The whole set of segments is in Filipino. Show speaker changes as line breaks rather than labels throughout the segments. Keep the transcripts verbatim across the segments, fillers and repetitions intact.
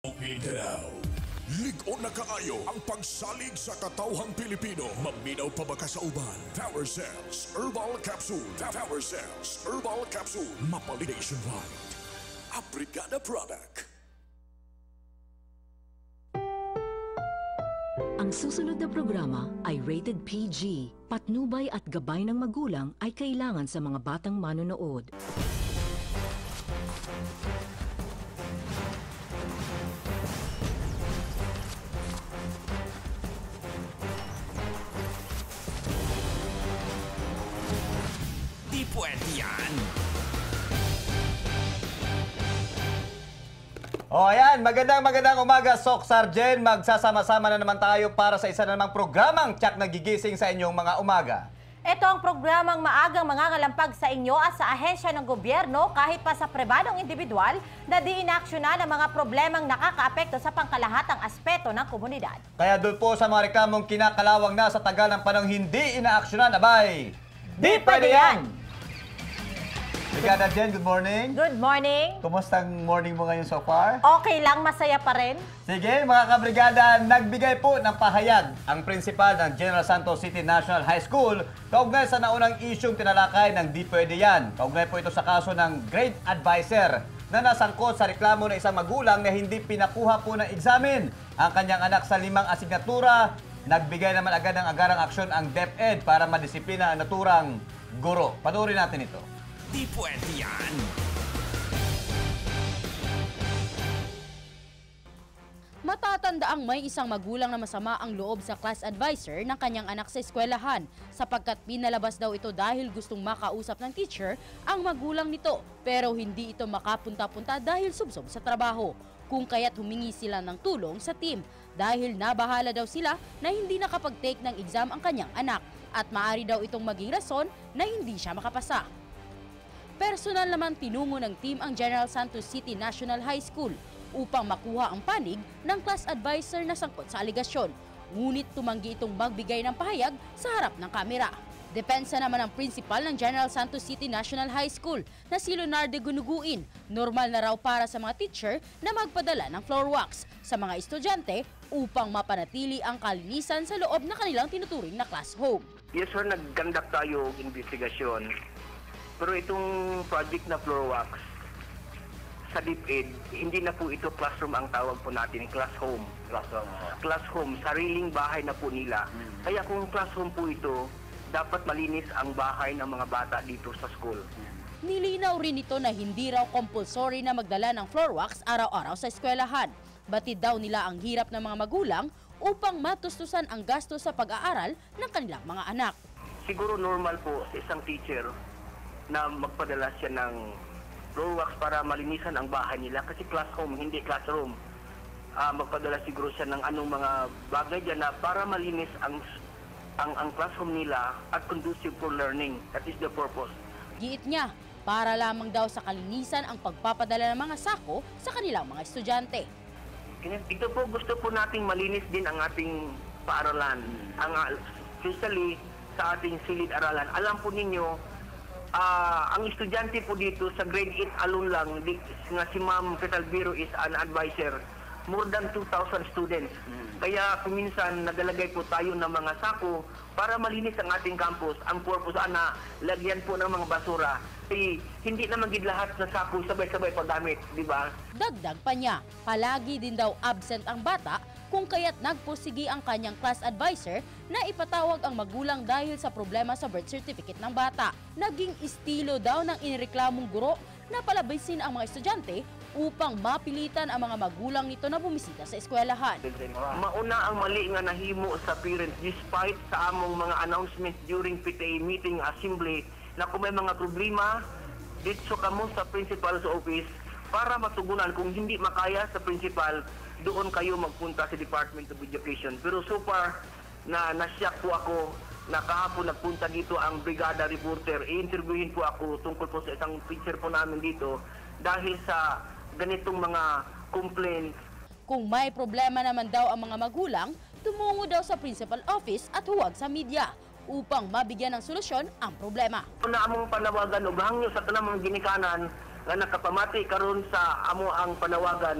Mindanao. Lig-on na kaayo ang pagsalig sa katawhang Pilipino. Maminaw pa ba ka sa uban? Tower Cells Herbal Capsule. Tower Cells Herbal Capsule. Mapalit nationwide. A Brigada product.
Ang susunod na programa ay rated P G. Patnubay at gabay ng magulang ay kailangan sa mga batang manonood.
Di pwede yan.
O ayan, magandang magandang umaga, Sok Sargen. Magsasama-sama na naman tayo para sa isa na namang programang Tiyak Nagigising sa inyong mga umaga.
Ito ang programang maagang mangangalampag sa inyo at sa ahensya ng gobyerno kahit pa sa pribadong individual na di inaksyonan ang mga problemang nakakaapekto sa pangkalahatang aspeto ng komunidad.
Kaya doon po sa mga reklamong kinakalawang na sa tagal ng panahon hindi inaaksyonan, abay, di pwede yan! Brigada Jen, good morning.
Good morning.
Kumusta ang morning mo ngayon so far?
Okay lang, masaya pa rin.
Sige, mga kabrigada, nagbigay po ng pahayag ang prinsipal ng General Santos City National High School kaugnay sa naunang isyong tinalakay ng Di Pwede Yan. Kaugnay po ito sa kaso ng grade advisor na nasangkot sa reklamo ng isang magulang na hindi pinakuha po ng examen ang kanyang anak sa limang asignatura. Nagbigay naman agad ng agarang aksyon ang DepEd para madisiplina ang naturang guro. Panoorin natin ito.
Di pwede yan.
Matatandaang may isang magulang na masama ang loob sa class advisor ng kanyang anak sa eskwelahan sapagkat pinalabas daw ito dahil gustong makausap ng teacher ang magulang nito pero hindi ito makapunta-punta dahil subsob sa trabaho. Kung kaya't humingi sila ng tulong sa team dahil nabahala daw sila na hindi nakapag-take ng exam ang kanyang anak at maaari daw itong maging rason na hindi siya makapasa. Personal naman tinungo ng team ang General Santos City National High School upang makuha ang panig ng class advisor na sangkot sa aligasyon. Ngunit tumanggi itong magbigay ng pahayag sa harap ng kamera. Depensa naman ng principal ng General Santos City National High School na si Leonardo Gunuguin, normal na raw para sa mga teacher na magpadala ng floor wax sa mga estudyante upang mapanatili ang kalinisan sa loob na kanilang tinuturing na class home.
Yes sir, nag-conduct tayo investigasyon. Pero itong project na floor wax sa DepEd, hindi na po ito classroom ang tawag po natin, classroom. Classroom. Classroom, sariling bahay na po nila. Hmm. Kaya kung classroom po ito, dapat malinis ang bahay ng mga bata dito sa school.
Nilinaw rin ito na hindi raw compulsory na magdala ng floor wax araw-araw sa eskwelahan. Batid daw nila ang hirap ng mga magulang upang matustusan ang gasto sa pag-aaral ng kanilang mga anak.
Siguro normal po sa isang teacher na magpadala siya ng floor wax para malinisan ang bahay nila kasi classroom, hindi classroom. Uh, magpadala siguro siya ng anong mga bagay dyan na para malinis ang, ang, ang classroom nila at conducive for learning. That is the purpose.
Giit niya, para lamang daw sa kalinisan ang pagpapadala ng mga sako sa kanilang mga estudyante.
Ito po, gusto po nating malinis din ang ating paaralan. Ang, especially sa ating silid-aralan. Alam po ninyo, Uh, ang estudyante po dito sa grade eight alone lang, di, nga si Ma'am Ketalbiro is an advisor, more than two thousand students. Mm. Kaya kuminsan nagalagay po tayo ng mga sako para malinis ang ating campus. Ang purpose ana, lagyan po ng mga basura. Eh, hindi naman gid lahat na sako sabay-sabay paggamit, di ba?
Dagdag pa niya, palagi din daw absent ang bata kung kaya't nagpursigi ang kanyang class advisor na ipatawag ang magulang dahil sa problema sa birth certificate ng bata. Naging estilo daw ng inireklamong guro na palabisin ang mga estudyante upang mapilitan ang mga magulang nito na bumisita sa eskwelahan.
Mauna ang mali nga nahimo sa parents despite sa among mga announcements during P T A meeting assembly na kung may mga problema, dito kamo sa principal's office para matugunan. Kung hindi makaya sa principal, doon kayo magpunta sa Department of Education. Pero so far, na nasyak po ako na kahapon nagpunta dito ang brigada reporter. I-interviewin po ako tungkol po sa isang teacher po namin dito dahil sa ganitong mga complaints.
Kung may problema naman daw ang mga magulang, tumungo daw sa principal office at huwag sa media upang mabigyan ng solusyon ang problema.
Na among panawagan ug hangyo sa tanang mga ginikanan nga nakapamati karon sa amo ang panawagan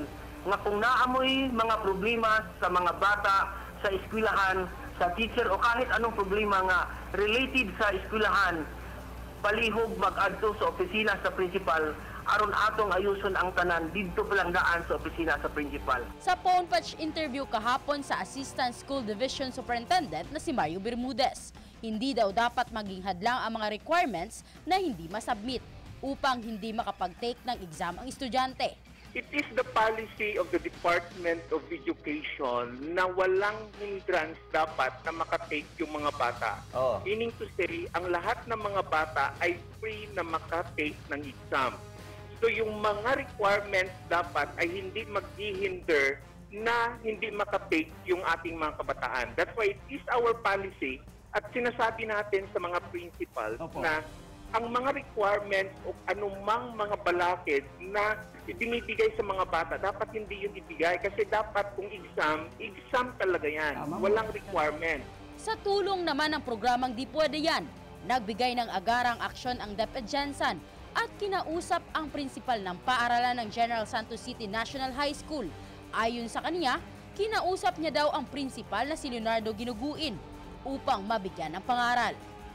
nga kung naamoy mga problema sa mga bata sa eskwelahan, sa teacher o kahit anong problema nga related sa eskwelahan, palihog mag-adto sa opisina sa principal aron atong ayuson ang tanan didto palang daan sa opisina sa principal.
Sa phone patch interview kahapon sa Assistant School Division Superintendent na si Mario Bermudez, hindi daw dapat maging hadlang ang mga requirements na hindi masubmit upang hindi makapag-take ng exam ang estudyante.
It is the policy of the Department of Education na walang hindrance dapat na makatake yung mga bata.
Oh.
Meaning to say, ang lahat ng mga bata ay free na makatake ng exam. So yung mga requirements dapat ay hindi maghihinder na hindi makatake yung ating mga kabataan. That's why it is our policy at sinasabi natin sa mga principals
Opo.
na ang mga requirements o anumang mga balakid na ibinibigay sa mga bata, dapat hindi yun ibigay kasi dapat kung exam, exam talaga yan. Walang requirement.
Sa tulong naman ng programang Di Pwede Yan, nagbigay ng agarang aksyon ang DepEd Jensan at kinausap ang prinsipal ng paaralan ng General Santos City National High School. Ayon sa kanya, kinausap niya daw ang prinsipal na si Leonardo Ginuguin upang mabigyan ng pangaral.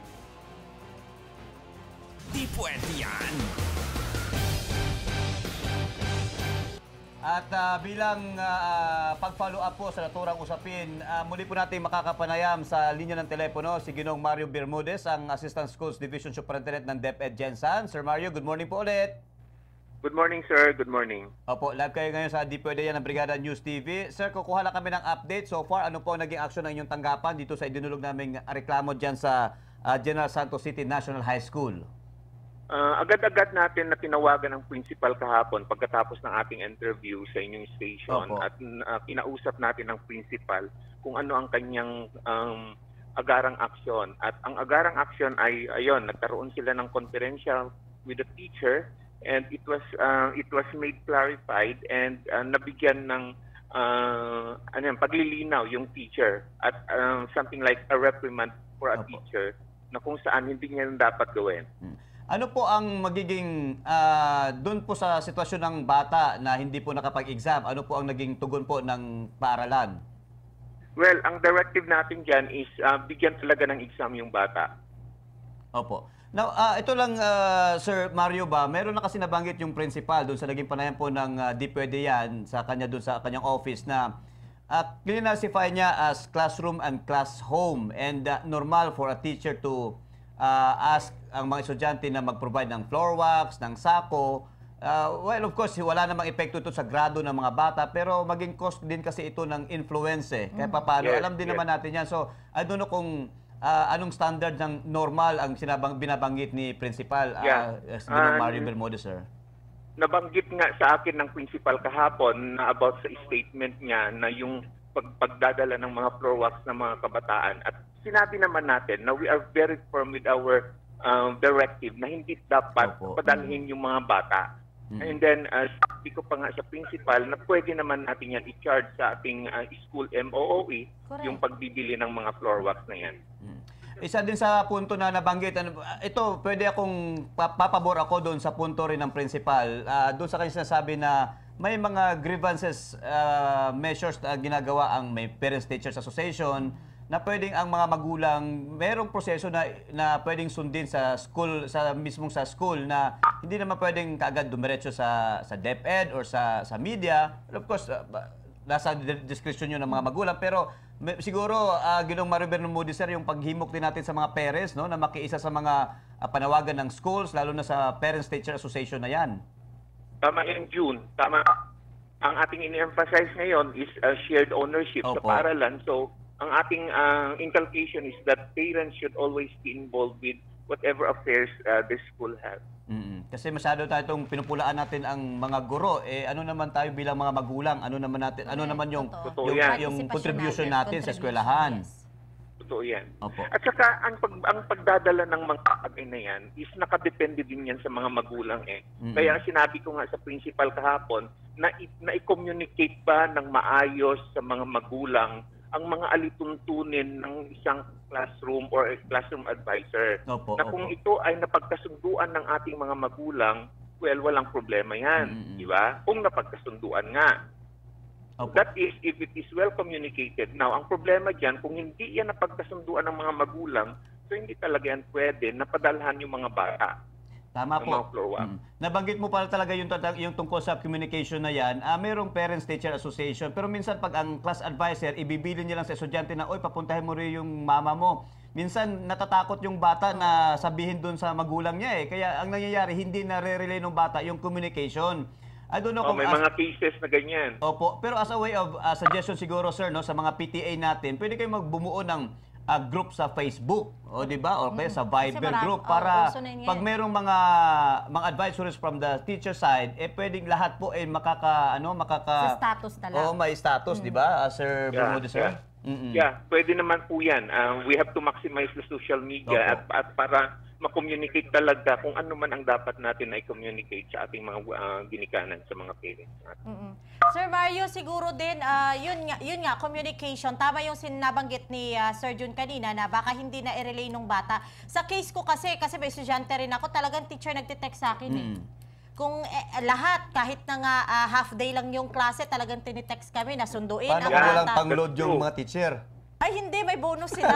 Di Pwede Yan.
At ah, bilang ah, pag-follow up po sa naturang usapin, ah, muli po natin makakapanayam sa linya ng telepono si Ginong Mario Bermudez, ang Assistant Schools Division Superintendent ng DepEd Jensan. Sir Mario, good morning po ulit.
Good morning, sir. Good morning.
Opo, live kayo ngayon sa Di Pwede Yan ng Brigada News T V. Sir, kukuha lang kami ng update. So far, ano po ang naging aksyon ng inyong tanggapan dito sa idinulog naming reklamo dyan sa ah, General Santos City National High School?
Uh, agad-agad natin na tinawagan ng principal kahapon pagkatapos ng ating interview sa inyong station.
Opo.
At uh, kinausap natin ng principal kung ano ang kanyang um, agarang aksyon. At ang agarang aksyon ay, ayun, nagkaroon sila ng confidential with the teacher and it was uh, it was made clarified and uh, nabigyan ng uh, ano yan, paglilinaw yung teacher at uh, something like a reprimand for a
Opo.
teacher na kung saan hindi niya dapat gawin.
Hmm. Ano po ang magiging ah, doon po sa sitwasyon ng bata na hindi po nakapag-exam? Ano po ang naging tugon po ng paaralan?
Well, ang directive natin dyan is uh, bigyan talaga ng exam yung bata.
Opo. Now, ah, ito lang, ah, Sir Mario ba, meron na kasi nabanggit yung principal doon sa naging panayam po ng ah, Di Pwede Yan sa kanya doon sa kanyang office na uh, classify niya as classroom and class home and ah, normal for a teacher to uh, ask ang mga estudyante na mag-provide ng floor wax, ng sako. Uh, well, of course, wala namang epekto ito sa grado ng mga bata, pero maging cost din kasi ito ng influence eh. Kaya paano,
Yes,
alam din
yes.
naman natin yan. So, I don't know kung uh, anong standard ng normal ang sinabang, binabanggit ni Principal uh,
Yeah.
uh, Ginong
Uh,
Mario Bermudez, sir.
Nabanggit nga sa akin ng principal kahapon na about sa statement niya na yung pag pagdadala ng mga floor wax ng mga kabataan. At sinabi naman natin na we are very firm with our um, directive na hindi dapat
Opo.
padalhin yung mga bata.
Mm.
And then, uh, sabi ko pa nga sa principal na pwede naman natin yan i-charge sa ating uh, school M O O E
Correct.
yung pagbibili ng mga floor wax na yan.
Isa din sa punto na nabanggit, ano, ito, pwede akong pa- papabor ako doon sa punto rin ng principal. Ah, doon sa kanya sinasabi na may mga grievances ah, measures na ginagawa ang may Parents-Teachers Association na pwedeng ang mga magulang, merong proseso na, na pwedeng sundin sa school, sa mismong sa school na hindi naman pwedeng kaagad dumiretso sa, sa DepEd or sa, sa media. Of course, ah, ba- nasa di- discretion yun ng mga magulang, pero may- siguro, uh, Ginong Mario Bermudez, sir, yung paghimok din natin sa mga parents, no, na makiisa sa mga ah, panawagan ng schools, lalo na sa Parents-Teacher Association na yan.
Tama in June. Tama. Ang ating ini-emphasize ngayon is uh, shared ownership sa
Opo.
paaralan. So, ang ating uh, inculcation is that parents should always be involved with whatever affairs uh, the school has.
Mm-mm. Kasi masyado tayo itong pinupulaan natin ang mga guro. Eh, ano naman tayo bilang mga magulang? Ano naman natin? Ano naman yung,
Totoo
yung,
yan.
yung
Participation
contribution
natin,
natin sa
contribution,
eskwelahan?
yes.
Totoo yan.
Opo.
At saka, ang, pag, ang pagdadala ng mga bagay na yan is nakadepende din yan sa mga magulang eh.
Mm-mm.
Kaya sinabi ko nga sa principal kahapon na, i- na i-communicate ba ng maayos sa mga magulang ang mga alituntunin ng isang classroom or a classroom advisor.
Opo,
na kung
opo.
ito ay napagkasunduan ng ating mga magulang, well, walang problema yan.
Mm-mm.
Di ba? Kung napagkasunduan nga.
Opo.
That is, if it is well communicated. Now, ang problema dyan, kung hindi yan napagkasunduan ng mga magulang, so hindi talaga yan pwede na padalhan yung mga bata.
Tama
ng
po.
mga floor walk.
Mm. Nabanggit mo pala talaga yung, tata- yung tungkol sa communication na yan. Ah, mayroong Parents-Teacher Association. Pero minsan pag ang class advisor, ibibili niya lang sa estudyante na, oy, papuntahin mo rin yung mama mo. Minsan natatakot yung bata na sabihin doon sa magulang niya eh. Kaya ang nangyayari, hindi na-relay ng bata yung communication. I don't know
Oh,
kung
may
as-
mga cases na ganyan.
Opo, pero as a way of uh, suggestion siguro sir no sa mga P T A natin, pwede kayong magbumuo ng uh, group sa Facebook, o di ba? O kaya sa Viber
marami-
group
oo,
para
uso na yun
pag
ngayon.
merong mga mga advisories from the teacher side, eh pwedeng lahat po eh makaka ano, makaka
Sa status na lang.
Oo, may status, di ba? Uh, Sir
Yeah,
Bermudez, sir.
yeah.
Mm-mm.
Yeah, pwede naman po yan. Um, we have to maximize the social media at,
Opo.
at para ma-communicate talaga kung ano man ang dapat natin na i-communicate sa ating mga uh, ginikanan sa mga parents natin.
Mm-mm. Sir Mario, siguro din, ah, yun, nga, yun nga, communication. Tama yung sinabanggit ni ah, Sir Jun kanina na baka hindi na i-relay nung bata. Sa case ko kasi, kasi may estudyante rin ako, talagang teacher nagtitext sa akin eh. Kung eh, lahat, kahit na nga ah, half day lang yung klase, talagang tinitext kami, nasunduin
Paano
ang
kung
Yeah.
walang
bata.
pang-load yung
True.
mga teacher?
Ay, hindi. May bonus sila.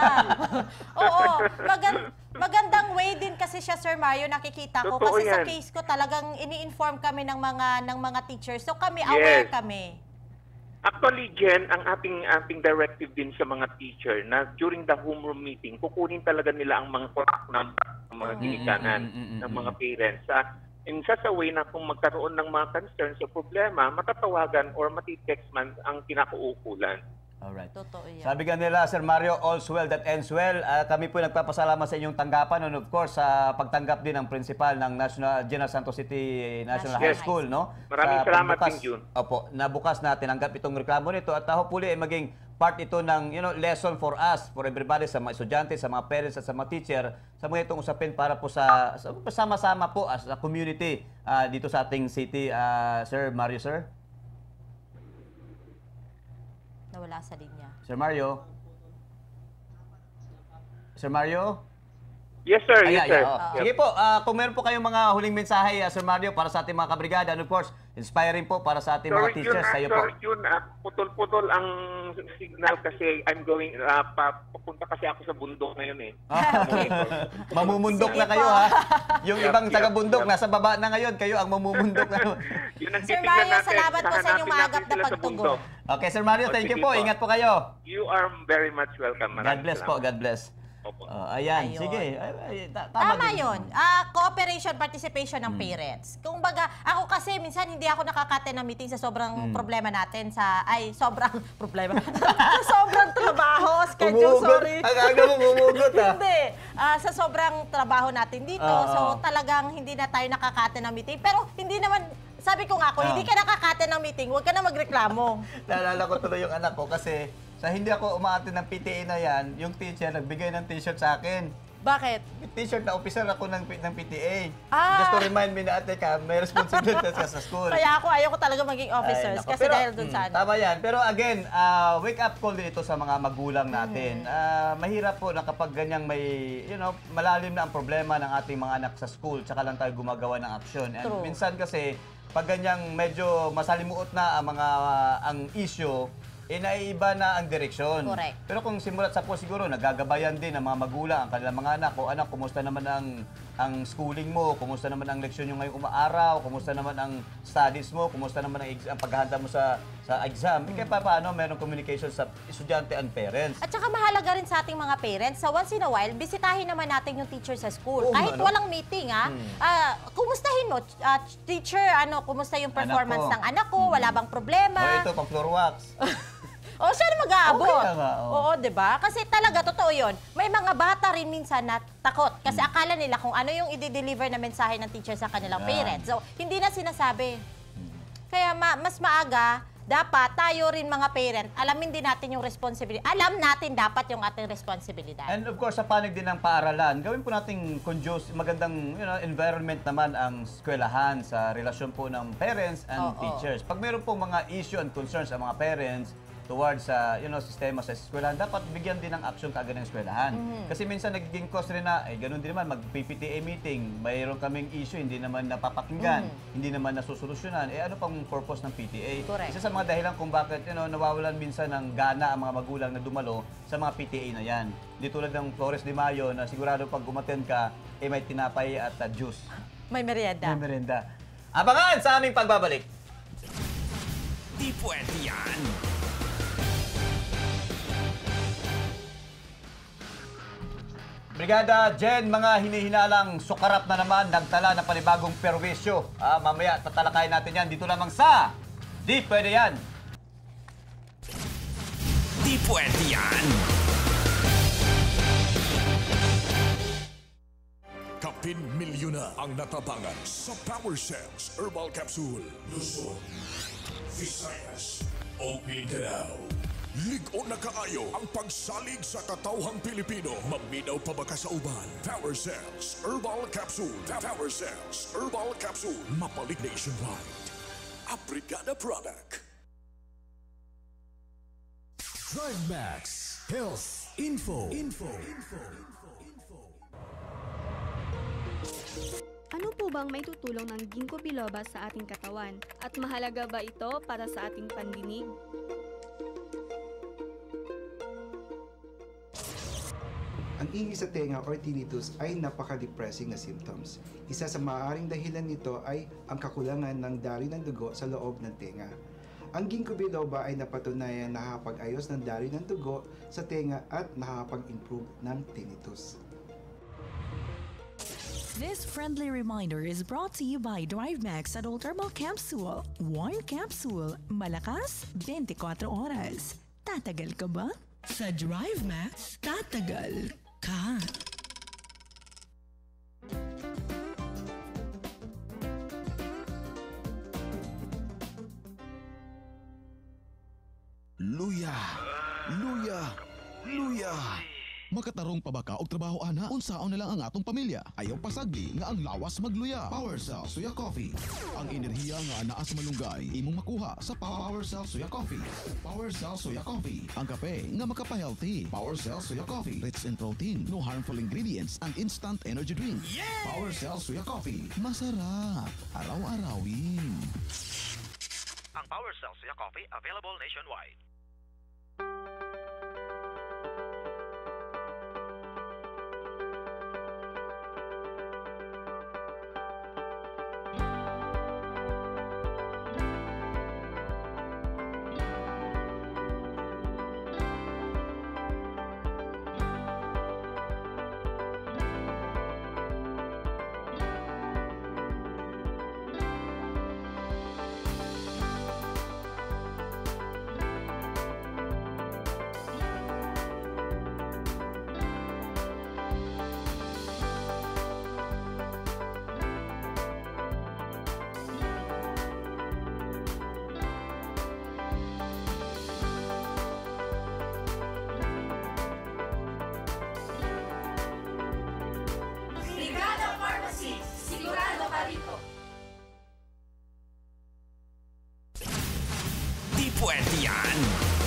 Oo. Magan magandang way din kasi siya, Sir Mario, nakikita ko.
Totoo
Kasi sa
yan.
case ko, talagang ini-inform kami ng mga ng mga teachers. So kami, aware
Yes.
kami.
Actually, Jen, ang ating ating directive din sa mga teacher na during the homeroom meeting, kukunin talaga nila ang mga contact number ng mga ginikanan
mm, mm, mm,
ng
mm,
mga parents. Sa in such a way na kung magkaroon ng mga concerns o problema, matatawagan or matitext man ang kinakauukulan.
Alright.
Totoo yan.
Sabi nga nila, Sir Mario, all's well that ends well. Ah, kami po nagpapasalamat sa inyong tanggapan and of course sa pagtanggap din ng principal ng National General Santos City National
National
High
High
School, no?
Maraming
Sa
salamat
pagbukas-
din, Jun.
Opo, nabukas na tinanggap itong reklamo nito at uh, hopefully ay maging part ito ng you know lesson for us, for everybody, sa mga estudyante, sa mga parents at sa mga teacher, sa mga itong usapin para po sa sa- sama-sama po as a community ah, dito sa ating city, ah, Sir Mario, sir.
Nawala sa linya.
Sir Mario. Sir Mario?
Yes, sir.
Ay,
Yes,
ay,
sir.
oo.
Yep.
Sige po, ah, kung meron po kayong mga huling mensahe, ah, Sir Mario, para sa ating mga kabrigada, and of course, inspiring po para sa ating mga
Sorry, Jun,
teachers,
ah,
kayo po.
sorry, Jun, ah, putol-putol ang signal kasi I'm going, ah, pa, papunta kasi ako sa bundok ngayon eh.
Okay.
Mamumundok
Sige
na kayo,
po.
ha? Yung
Yep,
ibang
yep,
taga-bundok,
yep.
nasa baba na ngayon, kayo ang mamumundok na.
Yun ang
Sir
titignan
Mario,
natin.
salamat po sa inyong
Hahanapin
maagap
natin
na
sila sa
pagtugon.
bundok.
Okay, Sir Mario,
O,
thank you
sige
po.
po.
Ingat po kayo.
You are very much welcome.
God
Maraming
bless po,
salamat.
God bless.
Opo.
Oh, ayan,
Ayun.
sige. Ay, ay, ta-
Tama,
din.
yun. Ah, cooperation, participation
Hmm.
ng parents. Kung baga, ako kasi minsan hindi ako nakakate ng meeting sa sobrang
Hmm.
problema natin sa, ay, sobrang problema. sa sobrang trabaho, schedule,
Umugot.
sorry.
Ang aga mo umugot, ha?
Hindi. Ah, sa sobrang trabaho natin dito,
Oo.
so talagang hindi na tayo nakakate ng meeting. Pero hindi naman, sabi ko nga, kung
Oo.
hindi ka nakakate ng meeting, huwag ka na magreklamo.
Naalala ko tuloy yung anak ko kasi sa hindi ako umaatin ng P T A na yan, yung teacher nagbigay ng t-shirt sa akin.
Bakit?
T-shirt na officer ako ng, ng P T A.
Ah.
Just to remind me na ate ka, may responsibility ka sa school.
Kaya ako, ayoko talaga maging
Ay,
officers
nako.
kasi
Pero,
dahil dun
mm,
sa ano.
Tama yan. Pero again, ah, wake up call din ito sa mga magulang natin.
Mm.
Ah, mahirap po na kapag ganyang may, you know, malalim na ang problema ng ating mga anak sa school, tsaka lang tayo gumagawa ng aksyon. And
True.
minsan kasi, pag ganyang medyo masalimuot na ang mga ang issue, eh naiiba na ang direksyon.
Correct.
Pero kung simulat sa po siguro, nagagabayan din ng mga magulang ang kanilang mga anak. O anak, kumusta naman ang ang schooling mo? Kumusta naman ang leksyon nyo ngayong umaaraw? Kumusta naman ang studies mo? Kumusta naman ang, ex- ang paghahanda mo sa sa exam? Mm. Kaya pa paano merong communication sa estudyante and parents?
At saka mahalaga rin sa ating mga parents, sa once in a while, bisitahin naman natin yung teacher sa school.
Oo,
Kahit
ano?
walang meeting, ha? Ah, kumustahin mo, ah, teacher, ano, kumusta yung performance
ko.
ng anak ko? Wala bang problema?
O ito, pang floor wax.
O, siya na mag-aabot.
Okay na nga, oo.
Oo, di ba? Kasi talaga, totoo yun. May mga bata rin minsan na takot. Kasi
Hmm.
akala nila kung ano yung i-deliver na mensahe ng teacher sa kanilang
Yan.
parents. So, hindi na sinasabi.
Hmm.
Kaya ma- mas maaga, dapat tayo rin mga parent, alamin din natin yung responsibility. Alam natin dapat yung ating responsibilidad.
And of course, sa panig din ng paaralan, gawin po nating conducive, magandang you know, environment naman ang eskwelahan sa relasyon po ng parents and
Oo.
teachers. Pag meron po mga issue and concerns sa mga parents, towards sa you know, sistema sa eskwelahan, dapat bigyan din ng action kaagad ng eskwelahan.
Mm-hmm.
Kasi minsan nagiging cause rin na, eh, ganun din naman, mag-P P T A meeting, mayroon kaming issue, hindi naman napapakinggan,
Mm-hmm.
hindi naman nasusolusyonan. Eh, ano pang purpose ng P T A?
Correct.
Isa sa mga dahilan kung bakit you know, nawawalan minsan ng gana ang mga magulang na dumalo sa mga P T A na yan. Hindi tulad ng Flores de Mayo na sigurado pag umattend ka, eh, may tinapay at uh, juice.
May merienda.
May merienda. Abangan sa aming pagbabalik.
Di pwede yan.
Brigada Jen, mga hinihinalang sukarap na naman nagtala ng panibagong perwisyo. Ah, mamaya tatalakayin natin yan dito lamang sa Di Pwede Yan.
Di pwede yan.
Kapin milyon na ang natabangan sa Power Cells Herbal Capsule. Luzon, Visayas, o Mindanao. Ligo na kaayo ang pagsalig sa katawhang Pilipino. Maminaw pa ba ka sa uban? Power Cells Herbal Capsule. Power Cells Herbal Capsule. Mapalit nationwide. A Brigada product.
Drive Max Health Info. Info. Info.
Ano po bang may tutulong ng ginkgo biloba sa ating katawan? At mahalaga ba ito para sa ating pandinig?
Ang ingay sa tenga or tinnitus ay napaka-depressing na symptoms. Isa sa maaaring dahilan nito ay ang kakulangan ng daloy ng dugo sa loob ng tenga. Ang ginkgo biloba ay napatunayan na nakakapag-ayos ng daloy ng dugo sa tenga at nakakapag-improve ng tinnitus.
This friendly reminder is brought to you by DriveMax Adult Herbal Capsule. One capsule, malakas, twenty-four oras. Tatagal ka ba? Sa DriveMax, tatagal ka.
Luya! Luya! Luya! Makatarong pa ba ka og trabaho ana? Unsaon na lang ang atong pamilya? Ayaw pasagli nga ang lawas magluya. Power Cell Suya Coffee. Ang enerhiya nga naa sa malunggay imong makuha sa Power Cell Suya Coffee. Power Cell Suya Coffee. Ang kape nga makapa-healthy. Power Cell Suya Coffee. Rich in protein, no harmful ingredients, and instant energy drink. Yeah! Power Cell Suya Coffee. Masarap. Araw-arawin.
Ang Power Cell Suya Coffee available nationwide.
Pwede yan.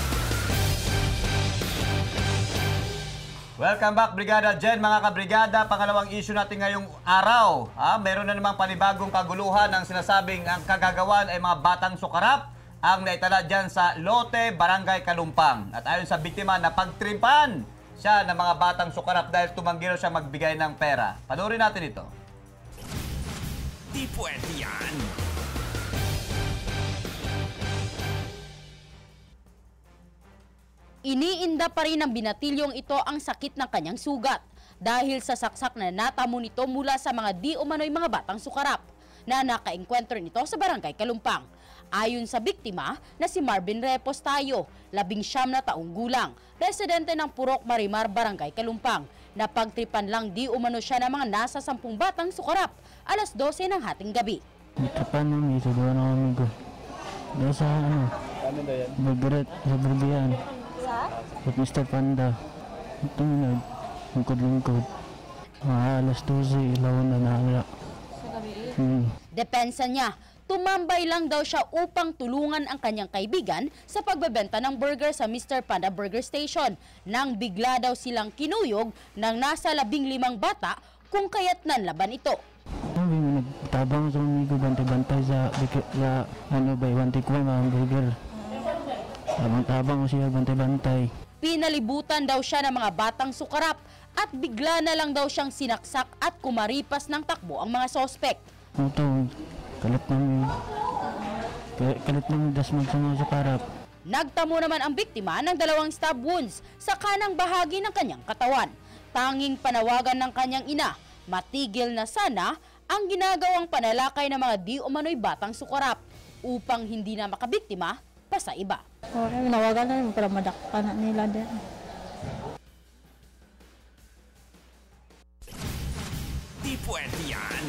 Welcome back, Brigada Jen, mga kabrigada. Pangalawang issue natin ngayong araw. Ha? Meron na namang panibagong kaguluhan ang sinasabing ang kagagawan ay mga batang sukarap ang naitala dyan sa Lote, Barangay Kalumpang. At ayon sa biktima, napagtripan siya ng mga batang sukarap dahil tumanggi siya magbigay ng pera. Panoorin natin ito.
Di pwede yan.
Iniinda pa rin ng binatilyong ito ang sakit ng kanyang sugat dahil sa saksak na natamo nito mula sa mga di umano'y mga batang sukarap na nakaengkwentro nito sa Barangay Kalumpang. Ayon sa biktima na si Marvin Repos Tayo, labing siyam na taong gulang, residente ng Purok Marimar, Barangay Kalumpang. Napagtripan lang di umano siya ng mga nasa sampung batang sukarap alas dose ng hating gabi.
Tripan namin, siguro na kami ko. Dahil sa ano, Bagret, sa Berbian. Sa mister Panda. Ito nga, lingkod-lingkod. Mga alas dose, ilaw na nahala.
Hmm. Depensa niya, Tumambay lang daw siya upang tulungan ang kanyang kaibigan sa pagbebenta ng burger sa Mister Panda Burger Station nang bigla daw silang kinuyog ng nasa labing limang bata kung kaya't nanlaban ito.
Sabi mo, nagtabang sa mga bantay-bantay sa, sa ano ba, wantikwa mga burger. Tabang-tabang ko siya, bantay-bantay.
Pinalibutan daw siya ng mga batang sukarap at bigla na lang daw siyang sinaksak at kumaripas ng takbo ang mga sospek.
Ito, kalit namin. Kalit namin dasmag sa mga sukarap.
Nagtamo naman ang biktima ng dalawang stab wounds sa kanang bahagi ng kanyang katawan. Tanging panawagan ng kanyang ina, matigil na sana ang ginagawang panalakay ng mga di umano'y batang sukarap upang hindi na makabiktima pa sa iba.
Oh, nawagan na yun para madakpan na nila din.
Di puwede yan.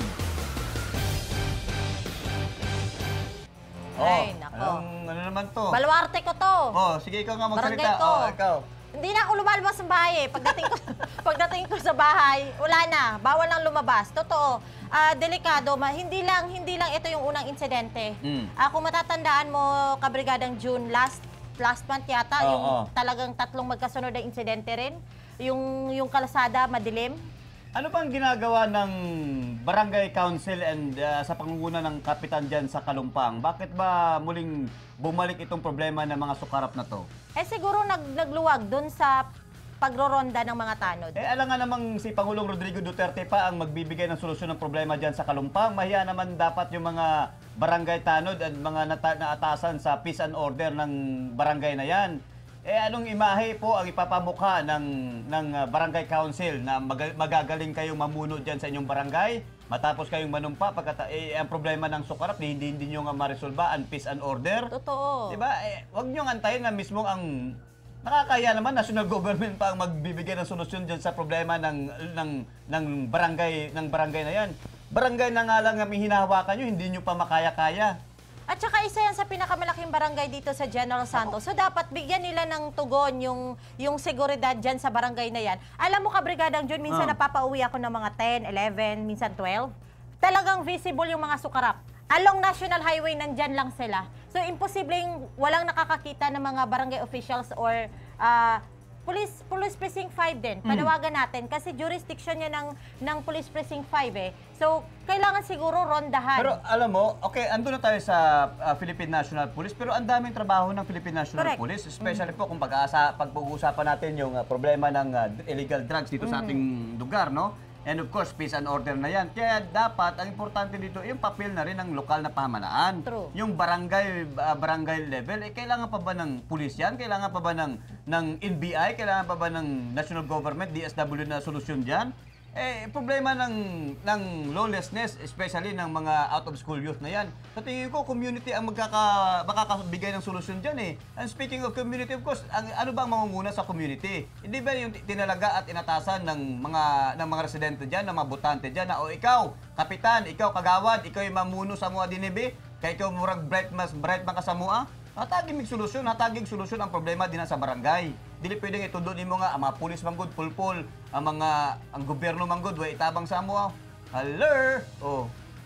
Ay,
Oh,
nako.
anong, ano naman to?
Baluarte ko to.
Oh, sige ikaw nga magsalita.
Barangay ko.
Oh, ikaw.
Hindi na ako lumalabas ng bahay eh. Pagdating ko, pagdating ko sa bahay, wala na. Bawal nang lumabas. Totoo. Ah, delikado. Ma, hindi lang hindi lang ito yung unang insidente.
Mm.
Ah, kung matatandaan mo, Kabrigadang June, last last month yata,
Oo,
yung
oo.
talagang tatlong magkasunod na insidente rin. Yung, yung kalsada, madilim.
Ano bang ginagawa ng Barangay Council and uh, sa pangunguna ng kapitan dyan sa Kalumpang? Bakit ba muling bumalik itong problema ng mga sukarap na to?
Eh siguro nag, nagluwag dun sa pagroronda ng mga tanod.
Eh alam nga namang si Pangulong Rodrigo Duterte pa ang magbibigay ng solusyon ng problema dyan sa Kalumpang. Mahiya naman dapat yung mga barangay tanod at mga nata- naatasan sa peace and order ng barangay na yan. Eh anong imahe po ang ipapamukha ng, ng uh, barangay council na mag- magagaling kayong mamuno dyan sa inyong barangay? Matapos kayong manumpa, pagkata eh, ang problema ng sukarap, hindi, hindi nyo nga maresolba ang peace and order.
Totoo.
Diba? Eh, huwag nyo antayin na mismo ang nakakaya naman national government pa ang magbibigay ng solusyon dyan sa problema ng, ng, ng, barangay, ng barangay na yan. Barangay na nga lang ang hinahawakan nyo, hindi nyo pa makaya-kaya.
At saka isa yan sa pinakamalaking barangay dito sa General Santos. So dapat bigyan nila ng tugon yung yung seguridad dyan sa barangay na yan. Alam mo ka, Brigadang Jun, minsan
Ah.
napapauwi ako ng mga ten, eleven, minsan twelve. Talagang visible yung mga sukarap. Along National Highway, nandyan lang sila. So imposibleng walang nakakakita ng mga barangay officials or ah, Police, Police Precinct five din, panawagan natin kasi jurisdiction niya ng, ng Police Precinct five eh. So, kailangan siguro rondahan.
Pero alam mo, okay, ando na tayo sa uh, Philippine National Police, pero ang daming trabaho ng Philippine National
Correct.
Police, especially po kung pag-aasa, pag-uusapan natin yung uh, problema ng uh, illegal drugs dito sa ating lugar, no? And of course, peace and order na yan. Kaya dapat, ang importante dito, yung papel na rin ng lokal na pamahalaan.
True.
Yung barangay uh, barangay level, eh, kailangan pa ba ng pulis yan? Kailangan pa ba ng, ng N B I? Kailangan pa ba ng national government, D S W na solusyon dyan? Eh, problema ng, ng lawlessness, especially ng mga out-of-school youth na yan. Sa tingin ko, community ang magkaka, makakabigay ng solusyon dyan eh. And speaking of community, of course, ang, ano ba ang mangunguna sa community? Hindi ba yung tinalaga at inatasan ng mga, ng mga residente dyan, ng mga botante dyan, na o ikaw, kapitan, ikaw kagawad, ikaw yung mamuno sa mga dinibi, kaya ikaw murag bright mas bright man ka sa mua, hataging mig solusyon, hataging solusyon ang problema din sa barangay. Dili pwedeng itudo nimo nga ang mga pulis manggod pulpul, ang mga ang gobyerno manggod way itabang sa amo. Hello. Oh.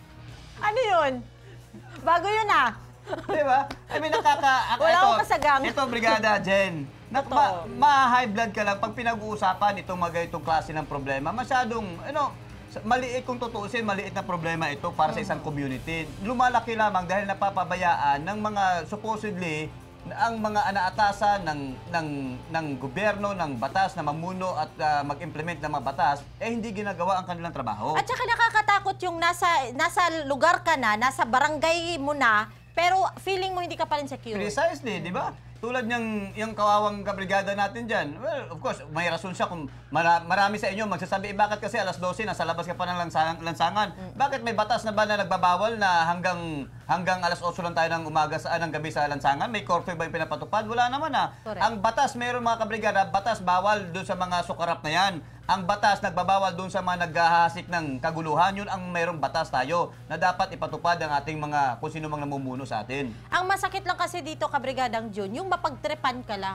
Ano yun? Bago yun ah.
Di ba? I mean, nakaka...
Wala akong kasagang.
Ito, Brigada Jen. Nak, ma, ma-high blood ka lang pag pinag-uusapan itong mga itong klase ng problema. Masyadong, ano, maliit kung tutuusin, maliit na problema ito para sa isang community. Lumalaki lamang dahil napapabayaan ng mga supposedly ang mga anaatasan ng ng ng gobyerno, ng batas na mamuno at uh, mag-implement ng mga batas eh hindi ginagawa ang kanilang trabaho.
At saka nakakatakot yung nasa nasa lugar ka na, nasa barangay mo na, pero feeling mo hindi ka pa rin secure.
Precisely, di ba? Tulad ng yung kawawang kabrigada natin dyan. Well, of course, may rason siya kung mara, marami sa inyo magsasabi, eh, bakit kasi alas dose nasa labas ka pa ng lansang, lansangan? Mm. Bakit may batas na ba na nagbabawal na hanggang hanggang alas otso lang tayo ng umaga sa ng gabi sa lansangan? May curfew ba yung pinapatupad? Wala naman ah.
Correct.
Ang batas, mayroon mga kabrigada, batas bawal doon sa mga sukarap na yan. Ang batas nagbabawal doon sa mga naghahasik ng kaguluhan. Yun ang mayroong batas tayo na dapat ipatupad ang ating mga kung sino mang namumuno sa atin.
Ang masakit lang kasi dito, Kabrigadang Jun, yung mapagtripan ka lang.
Oh,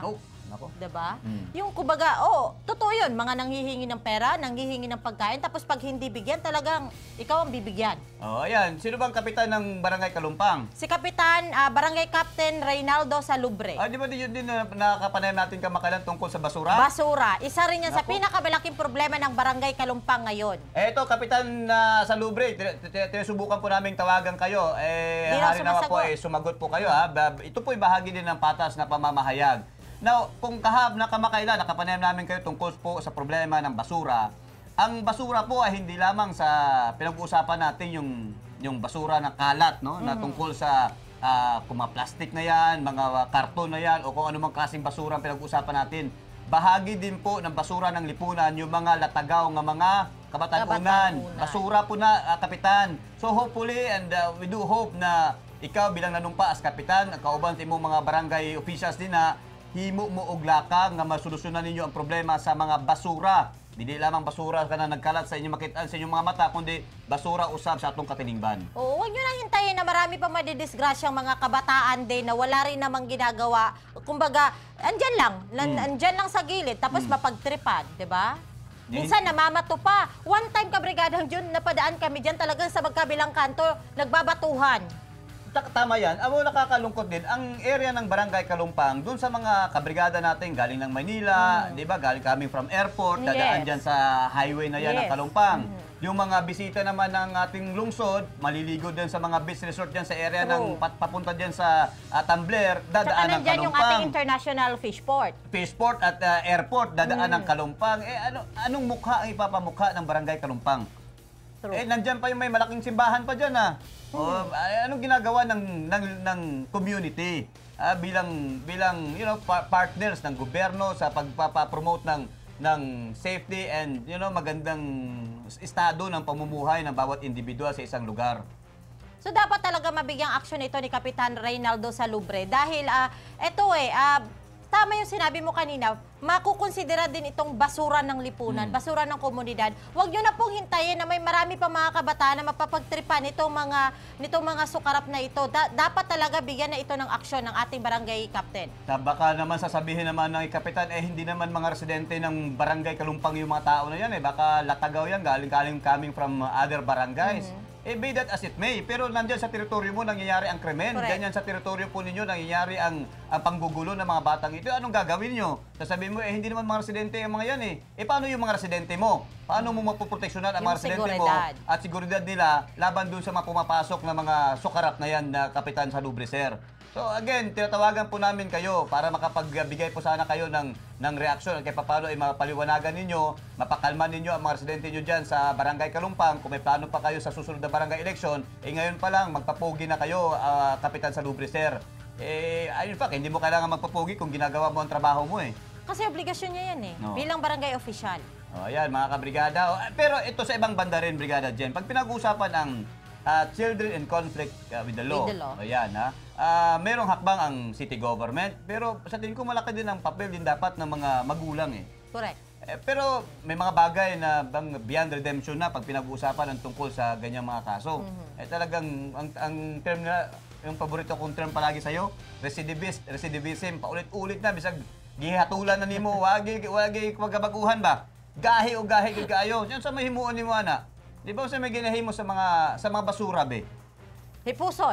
Nako.
Diba?
Mm.
Yung kumbaga, oh, totoo yun, mga nanghihingi ng pera, nanghihingi ng pagkain, tapos pag hindi bigyan, talagang ikaw ang bibigyan.
Oh, ayan. Sino bang kapitan ng Barangay Kalumpang?
Si Kapitan, ah, Barangay Captain Reynaldo Salubre.
Ah, di ba din yun din na nakakapanayam natin kamakailan tungkol sa basura?
Basura. Isa rin yan sa
Nako.
pinakamalaking problema ng Barangay Kalumpang ngayon.
Eh, ito, Kapitan na Salubre, tinusubukan po namin tawagan kayo. Eh,
Di raw
hari naman po,
sumasagot.
eh, sumagot po kayo, ha? Ba- Ito po'y bahagi din ng patas na pamamahayag. Now, kung kahap na kamakailan, nakapanayam namin kayo tungkol po sa problema ng basura, ang basura po ay hindi lamang sa pinag-uusapan natin yung yung basura ng kalat, no? Na
Mhm.
tungkol sa uh, kung mga plastic na yan, mga karton na yan, o kung anumang klaseng basura ang pinag-uusapan natin. Bahagi din po ng basura ng lipunan yung mga latagaw ng mga kabatanunan.
Kabatanunan.
Basura po na, uh, Kapitan. So hopefully, and uh, we do hope na ikaw bilang nanumpa as Kapitan, kauban sa imong mga barangay officials din na himo mo og lakang nga masolusyonan ninyo ang problema sa mga basura. Dili lamang basura ka na nagkalat sa inyong makita sa inyong mga mata, kundi basura usab sa atong katilingban.
Oo, huwag nyo na hintayin na marami pa madidisgrasyang mga kabataan din na wala rin namang ginagawa. Kumbaga, andyan lang, lan-
Hmm.
andyan lang sa gilid, tapos
Hmm.
mapagtripan, di ba?
Eh,
Minsan namamato pa. One time, kabrigadang Jun, napadaan kami dyan talagang sa magkabilang kanto, nagbabatuhan.
Ta- Tama yan. Amo nakakalungkot din. Ang area ng Barangay Kalumpang, dun sa mga kabrigada natin galing ng Maynila, di ba? Galing coming from airport, dadaan
Yes.
dyan sa highway na yan ng
Yes.
Kalumpang. Yung mga bisita naman ng ating lungsod, maliligo din sa mga beach resort dyan sa area
True.
ng pat- papunta dyan sa uh, Tumbler,
Tsaka
dadaan ng
nandyan yung ating
Kalumpang.
international fish port.
Fishport at uh, airport, dadaan
Mm.
ng Kalumpang. Eh, ano, anong mukha ang ipapamukha ng Barangay Kalumpang?
True.
Eh, nandyan pa yung may malaking simbahan pa dyan, ah. O, ay, anong ginagawa ng, ng, ng community ah, bilang, bilang you know, pa- partners ng gobyerno sa pagpapapromote ng, ng safety and you know, magandang estado ng pamumuhay ng bawat individual sa isang lugar?
So dapat talaga mabigyang aksyon ito ni Kapitan Reynaldo Salubre dahil ah eto eh ah, tama yung sinabi mo kanina, makukonsidera din itong basura ng lipunan,
Hmm.
basura ng komunidad. Huwag nyo na pong hintayin na may marami pa mga kabataan na mapapagtripan itong mga nitong mga sukarap na ito. Da- dapat talaga bigyan na ito ng aksyon ng ating barangay captain.
Sa baka naman sasabihin naman ng kapitan, eh hindi naman mga residente ng Barangay Kalumpang yung mga tao na yan, eh baka latagaw yan, galing-galing coming from other barangays.
Mhm.
Eh, be that as it may, pero nandyan sa teritoryo mo nangyayari ang krimen.
Correct.
Ganyan sa teritoryo po ninyo nangyayari ang, ang panggugulo ng mga batang ito. Anong gagawin nyo? Sasabihin mo, eh hindi naman mga residente ang mga yan eh. Eh paano yung mga residente mo? Paano mo mapoproteksyonan ang
Yung
mga residente mo
seguridad.
at seguridad nila laban dun sa mga pumapasok na mga sukarap na yan na Kapitan Salubre, sir? So again, tinatawagan po namin kayo para makapagbigay po sana kayo ng, ng reaksyon at kaya paano ay mapaliwanagan ninyo, mapakalman ninyo ang mga residente nyo dyan sa Barangay Kalumpang. Kung may plano pa kayo sa susunod na barangay election, eh ngayon pa lang magpapogi na kayo, ah, Kapitan Salubre, sir. Eh, ayun pa, hindi mo kailangan magpapogi kung ginagawa mo ang trabaho mo eh.
Kasi obligasyon niya yan eh,
No.
bilang barangay official.
O, ayan, mga kabrigada. O, pero ito sa ibang banda rin, Brigada Jen, pag pinag-uusapan ang ah, children in conflict ah, with the law,
With the law.
o yan, ha, ah, merong hakbang ang city government, pero sa tingin ko malaki din ang papel din dapat ng mga magulang eh.
Correct.
Eh, pero may mga bagay na bang beyond redemption na pag pinag-uusapan ang tungkol sa ganyang mga kaso.
Mhm.
Eh talagang ang, ang term na, yung paborito kong term palagi sa'yo, recidivist, recidivism, paulit-ulit na, bisag gihatulan na nimo, wagi, wagi, wagabaguhan ba? Gahi o gahi kay kaayo. Yan sa mahimuon nimo ana. Di ba sa may ginahimo sa mga sa mga basura be?
Hipusod.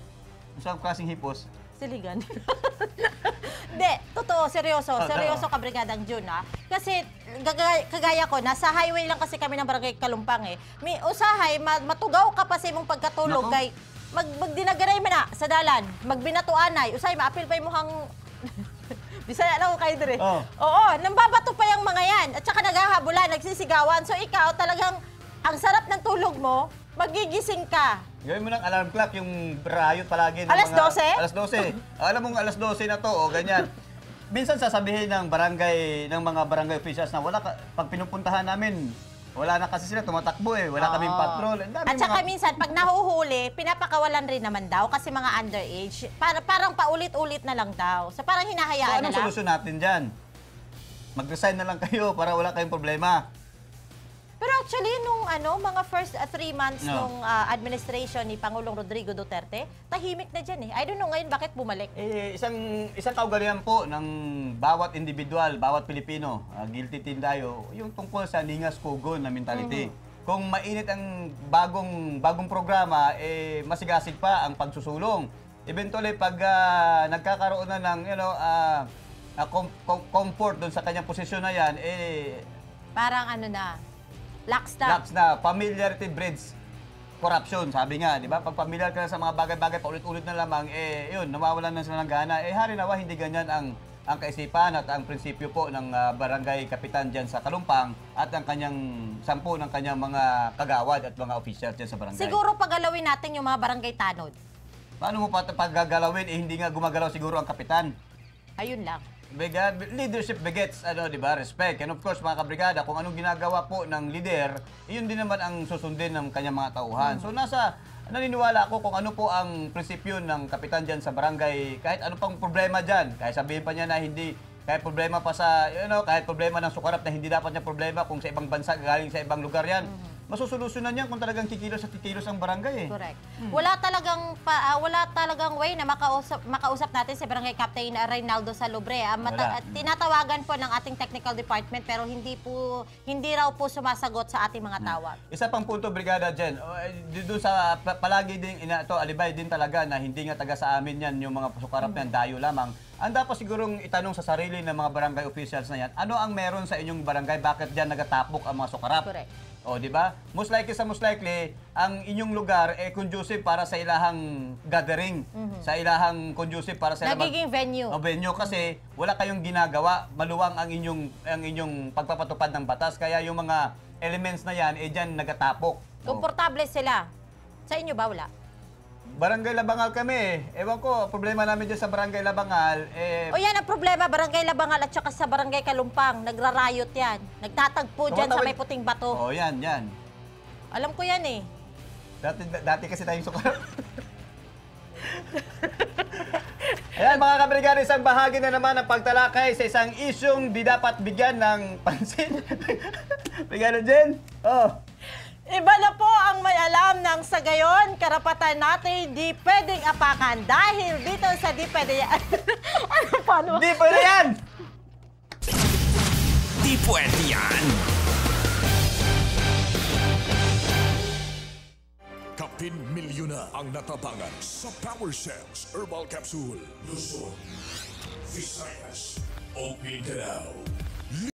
Sa klaseng hipos.
Siligan. Hindi, totoo, seryoso.
Ah,
Seryoso
oo.
ka, Brigadang Jun, ha? Kasi, gagaya, kagaya ko, nasa highway lang kasi kami ng Barangay Kalumpang, eh. May usahay, ma- matugaw ka pa sa imong pagkatulog,
Nako.
kay mag magdinagaray man na sa dalan, magbinatuanay, usay, maapil pa yung mukhang... Bisaya lang ko kayo dire.
Oh.
Oo, nambabato pa yung mga yan. At saka naghahabulan, nagsisigawan. So ikaw, talagang, ang sarap ng tulog mo, magigising ka.
Gawin mo ng alarm clock, yung rayot palagi ng
Alas
mga...
dose?
Alas dose. Alam mong alas dose na to, o ganyan. Minsan sasabihin ng barangay, ng mga barangay officials na wala ka, pag pinupuntahan namin, wala na kasi sila, tumatakbo eh, wala
Oo.
kaming patrol. Ang daming
At saka
mga-
minsan, pag nahuhuli, pinapakawalan rin naman daw kasi mga underage. Para, parang paulit-ulit na lang daw. So parang
So,
hinahayaan na
anong
lang.
solusyon natin dyan? Mag-resign na lang kayo para wala kayong problema.
Pero actually, nung ano, mga first uh, three months
No.
nung uh, administration ni Pangulong Rodrigo Duterte, tahimik na dyan eh. I don't know ngayon bakit bumalik.
Eh, isang isang kaugalian po ng bawat individual, bawat Pilipino, uh, guilty din tayo, yung tungkol sa ningas kugon na mentality.
Mhm.
Kung mainit ang bagong bagong programa, eh masigasig pa ang pagsusulong. Eventually, pag uh, nagkakaroon na ng you know, uh, uh, com- com- comfort doon sa kanyang posisyon na yan, eh
Parang ano na, lax na.
lax na, familiarity breeds corruption, sabi nga, di ba? Pag familiar ka na sa mga bagay-bagay, paulit-ulit na lamang, eh, yun, nawawalan na sila ng gana. Eh, hari nawa, hindi ganyan ang ang kaisipan at ang prinsipyo po ng uh, barangay kapitan dyan sa Kalumpang at ang kanyang sampu ng kanyang mga kagawad at mga officials dyan sa barangay.
Siguro pagalawin natin yung mga barangay tanod.
Paano mo pa paggagalawin, eh, hindi nga gumagalaw siguro ang kapitan?
Ayun lang.
Bega, leadership begets, ano, di ba, respect. And of course, mga kabrigada, kung anong ginagawa po ng leader, yun din naman ang susundin ng kanyang mga tauhan. So, nasa, naniniwala ako kung ano po ang prinsipyo ng kapitan dyan sa barangay, kahit ano pang problema dyan, kahit sabihin pa niya na hindi, kahit problema pa sa, you know, kahit problema ng sukarap na hindi dapat niya problema kung sa ibang bansa, galing sa ibang lugar yan, masusolusyonan yan kung talagang kikilos at kikilos ang barangay eh.
Correct. Wala talagang pa, ah, wala talagang way na makausap makausap natin si Barangay Captain Reynaldo Salubre. Ah, mata-
Wala.
at tinatawagan po ng ating technical department pero hindi po hindi raw po sumasagot sa ating mga tawag.
Isa pang punto, Brigada Jen, o, eh, doon sa pa- palagi din, ina, to, alibay din talaga na hindi nga taga sa amin yan, yung mga sukarap yan, dayo lamang. Ang dapat sigurong itanong sa sarili ng mga barangay officials na yan, ano ang meron sa inyong barangay, bakit dyan nagatapok ang mga sukarap?
Correct.
O, di ba? Most likely sa most likely, ang inyong lugar eh conducive para sa ilahang gathering,
Mhm.
sa ilahang conducive para sa ilang mag-
Nagiging venue.
o venue kasi wala kayong ginagawa, maluwang ang inyong ang inyong pagpapatupad ng batas kaya yung mga elements na yan eh diyan nagatapok. O,
Komportable sila. Sa inyo ba wala?
Barangay Labangal kami eh. Ewan ko, problema namin dyan sa Barangay Labangal eh
O yan ang problema, Barangay Labangal at saka sa Barangay Kalumpang. Nagrarayot yan. Nagtatagpo dyan sa
Tumatawid-
may puting bato.
Oh, yan, yan.
Alam ko yan eh.
Dati, dati kasi tayong sukarap. Ayan mga kabrigada, isang bahagi na naman ng pagtalakay sa isang isyong di dapat bigyan ng pansin. Brigada Jen? Oh.
Iba na po ang may alam ng sa gayon, karapatan natin di pwedeng apakan dahil dito sa di pwede yan. Ano paano?
Di pwede yan!
Di pwede yan!
Kapin milyon na ang natabangan sa Power Cells Herbal Capsule. Luzon, Visayas, o Mindanao.